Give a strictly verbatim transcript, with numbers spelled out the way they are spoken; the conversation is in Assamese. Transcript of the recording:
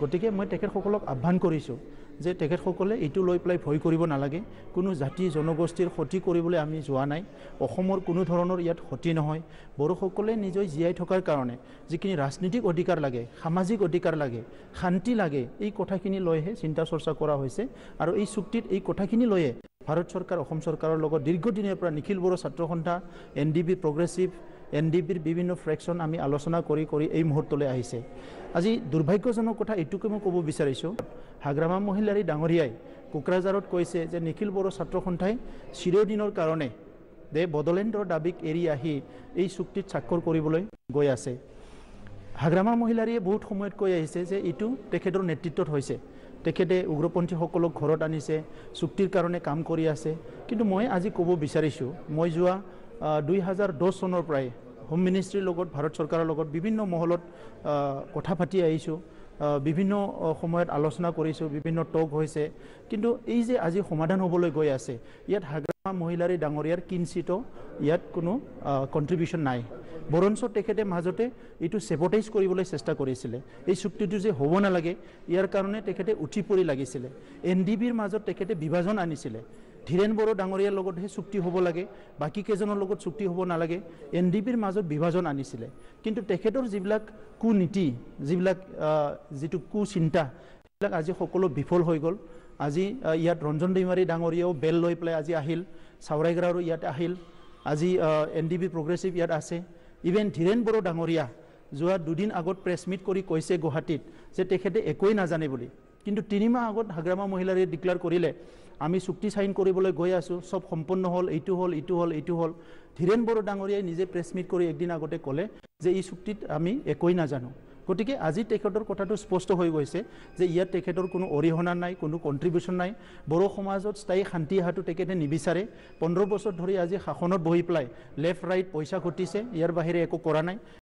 গতিকে মই তেখেতসকলক আহ্বান কৰিছোঁ যে তেখেতসকলে এইটো লৈ পেলাই ভয় কৰিব নালাগে। কোনো জাতি জনগোষ্ঠীৰ ক্ষতি কৰিবলৈ আমি যোৱা নাই। অসমৰ কোনো ধৰণৰ ইয়াত ক্ষতি নহয়। বড়োসকলে নিজে জীয়াই থকাৰ কাৰণে যিখিনি ৰাজনীতিক অধিকাৰ লাগে, সামাজিক অধিকাৰ লাগে, শান্তি লাগে, এই কথাখিনি লৈহে চিন্তা চৰ্চা কৰা হৈছে। আৰু এই চুক্তিত এই কথাখিনি লৈয়ে ভাৰত চৰকাৰ অসম চৰকাৰৰ লগত দীৰ্ঘদিনৰ পৰা নিখিল বড়ো ছাত্ৰ সন্থা, N D B progressive, N D বিৰ বিভিন্ন ফ্ৰেকশ্যন আমি আলোচনা কৰি কৰি এই মুহূৰ্তলৈ আহিছে। আজি দুৰ্ভাগ্যজনক কথা এইটোকে মই ক'ব বিচাৰিছোঁ, হাগ্ৰামা মহিলাৰী ডাঙৰীয়াই কোকৰাঝাৰত কৈছে যে নিখিল বড়ো ছাত্ৰ সন্থাই চিৰদিনৰ কাৰণে যে বড়োলেণ্ডৰ দাবীক এৰি আহি এই চুক্তিত স্বাক্ষৰ কৰিবলৈ গৈ আছে। হাগ্ৰামা মহিলাৰীয়ে বহুত সময়ত কৈ আহিছে যে এইটো তেখেতৰ নেতৃত্বত হৈছে, তেখেতে উগ্ৰপন্থীসকলক ঘৰত আনিছে, চুক্তিৰ কাৰণে কাম কৰি আছে। কিন্তু মই আজি ক'ব বিচাৰিছোঁ, মই যোৱা দুই হাজাৰ দহ চনৰ পৰাই হোম মিনিষ্ট্ৰীৰ লগত ভাৰত চৰকাৰৰ লগত বিভিন্ন মহলত কথা পাতি আহিছোঁ, বিভিন্ন সময়ত আলোচনা কৰিছোঁ, বিভিন্ন টক হৈছে। কিন্তু এই যে আজি সমাধান হ'বলৈ গৈ আছে, ইয়াত হাগ্ৰামা মহিলাৰী ডাঙৰীয়াৰ কিঞ্চিতো ইয়াত কোনো কণ্ট্ৰিবিউশ্যন নাই। বৰঞ্চ তেখেতে মাজতে এইটো চেবটাইজ কৰিবলৈ চেষ্টা কৰিছিলে। এই চুক্তিটো যে হ'ব নালাগে ইয়াৰ কাৰণে তেখেতে উঠি পৰি লাগিছিলে। এন ডি বিৰ মাজত তেখেতে বিভাজন আনিছিলে। ধীৰেন বড়ো ডাঙৰীয়াৰ লগতহে চুক্তি হ'ব লাগে, বাকী কেইজনৰ লগত চুক্তি হ'ব নালাগে, এন ডি বিৰ মাজত বিভাজন আনিছিলে। কিন্তু তেখেতৰ যিবিলাক কুনীতি, যিবিলাক যিটো কুচিন্তা, সেইবিলাক আজি সকলো বিফল হৈ গ'ল। আজি ইয়াত ৰঞ্জন দৈমাৰী ডাঙৰীয়াও বেল লৈ পেলাই আজি আহিল, চাওৰাইগড়াৰো ইয়াত আহিল, আজি এন ডি বি প্ৰগ্ৰেছিভ ইয়াত আছে। ইভেন ধীৰেন বড়ো ডাঙৰীয়া যোৱা দুদিন আগত প্ৰেছ মিট কৰি কৈছে গুৱাহাটীত যে তেখেতে একোৱেই নাজানে বুলি। কিন্তু তিনিমাহ আগত হাগ্ৰামা মহিলাৰীয়ে ডিক্লেয়াৰ কৰিলে আমি চুক্তি চাইন কৰিবলৈ গৈ আছোঁ, চব সম্পন্ন হ'ল, এইটো হ'ল, এইটো হ'ল, এইটো হ'ল। ধীৰেন বড়ো ডাঙৰীয়াই নিজে প্ৰেছ মিট কৰি একদিন আগতে ক'লে যে এই চুক্তিত আমি একোৱেই নাজানো। গতিকে আজি তেখেতৰ কথাটো স্পষ্ট হৈ গৈছে যে ইয়াত তেখেতৰ কোনো অৰিহণা নাই, কোনো কণ্ট্ৰিবিউশ্যন নাই। বড়ো সমাজত স্থায়ী শান্তি অহাটো তেখেতে নিবিচাৰে। পোন্ধৰ বছৰ ধৰি আজি শাসনত বহি পেলাই লেফ্ট ৰাইট পইচা ঘটিছে, ইয়াৰ বাহিৰে একো কৰা নাই।